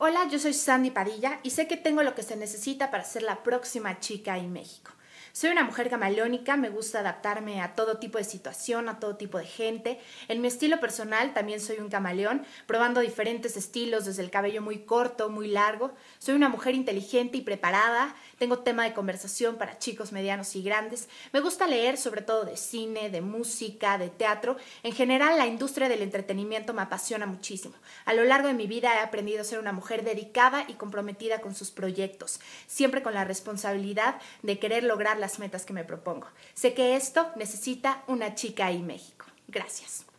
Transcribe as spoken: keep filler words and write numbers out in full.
Hola, yo soy Sandy Padilla y sé que tengo lo que se necesita para ser la próxima chica en México. Soy una mujer camaleónica, me gusta adaptarme a todo tipo de situación, a todo tipo de gente. En mi estilo personal también soy un camaleón, probando diferentes estilos, desde el cabello muy corto, muy largo. Soy una mujer inteligente y preparada, tengo tema de conversación para chicos medianos y grandes. Me gusta leer sobre todo de cine, de música, de teatro. En general, la industria del entretenimiento me apasiona muchísimo. A lo largo de mi vida he aprendido a ser una mujer dedicada y comprometida con sus proyectos, siempre con la responsabilidad de querer lograr las metas que me propongo. Sé que esto necesita una chica en México. Gracias.